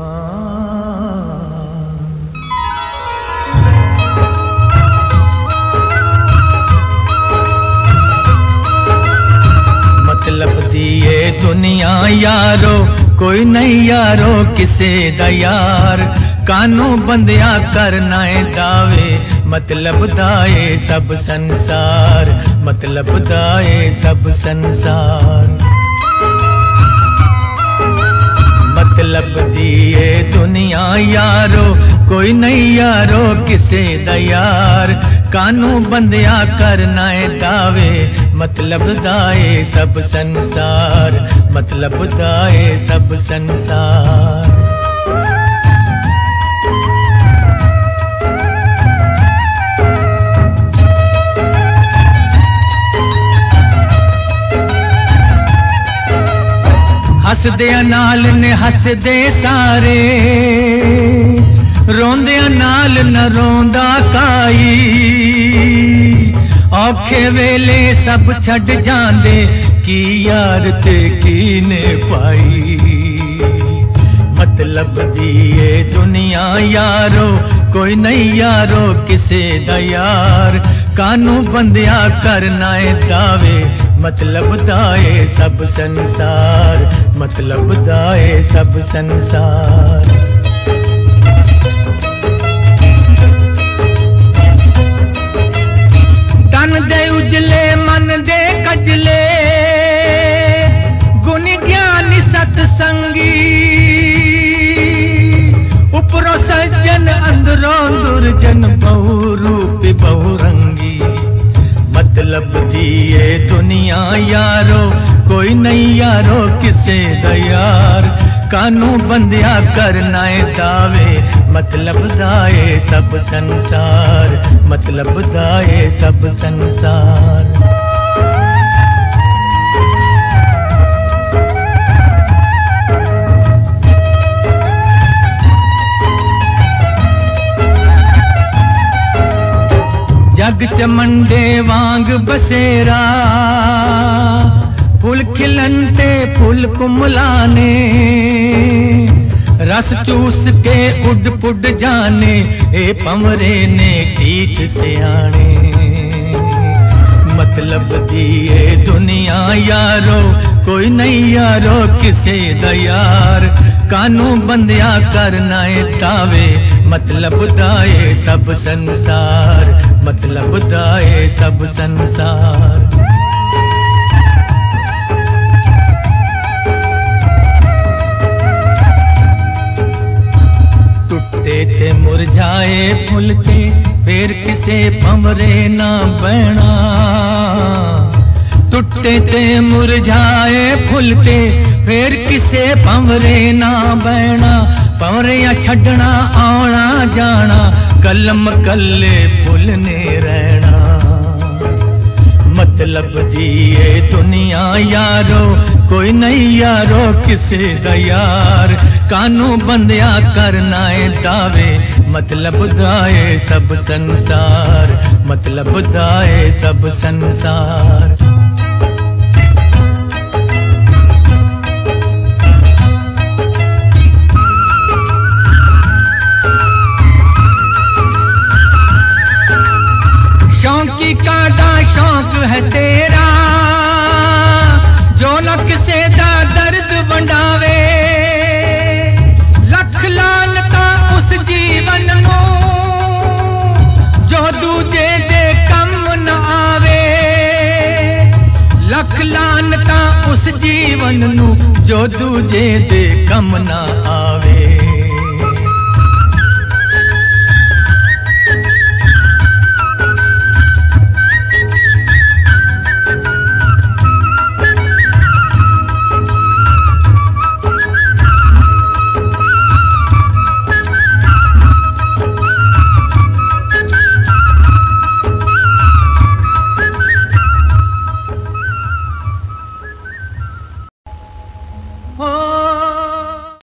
मतलब दी ये दुनिया यारो कोई नहीं यारो किसे दा यार कानू बंदिया करना है दावे मतलब दाए सब संसार मतलब दाए सब संसार मतलब दिए दुनिया यारो कोई नहीं यारो किसे दा यार कानू बंदिया करना है दावे मतलब दाए सब संसार मतलब दाए सब संसार हसदे नाल ने हसदे सारे रोंदे नाल न रोंदा काई औखे वेले सब छड़ जांदे की यार ते की ने पाई मतलब दिए दुनिया यारो कोई नहीं यारो किसे दा यार कानू बंदिया करना है दावे मतलब दाए सब संसार मतलब दाए सब संसार तन दे उजले मन दे कजले गुण ज्ञानी सत्संगी उपरो सज्जन अंदरों दुर्जन बहु रूपी बहुरंगी मतलब दिए दुनिया यारो कोई नहीं यारो किसे दा यार कानू बंदिया करना है दावे मतलब दाए सब संसार मतलब दाए सब संसार जग चमंडे वांग बसेरा फूल खिलनते फूल कुमलाने रस चूस के उड पुड जाने ए पमरे ने कीट सियाने मतलब दिए दुनिया यारो कोई नहीं यारो किसे दा यार कानू बंदिया करना है दावे मतलब दाए सब संसार मतलब दाए सब संसार टूटे थे मुरझाए फूल के फिर किसे भंवरे ना बहना टूटे थे मुरझाए फूल के फिर किसे भंवरे ना बहना भंवरिया छड़ना आना जाना कलम कल्ले फुल ने रहना मतलब दिए दुनिया यारो कोई नहीं यारो किसे दा यार कानू बंदिया करना है दावे मतलब दाए सब संसार मतलब दाए सब संसार शौकी काटा शौक है तेरा जो लक से दा दर्द वंडावे लख लानता उस जीवन को जो दूजे दे कम न आवे लख लानता उस जीवन नु जो दूजे दे कम न